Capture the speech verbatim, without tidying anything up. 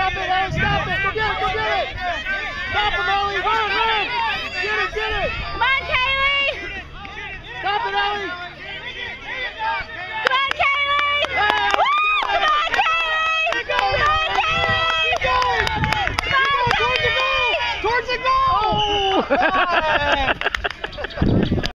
Stop it, Ellie, stop it! Go get it, go get it! Stop him, Ellie! Run, run! Get it, get it!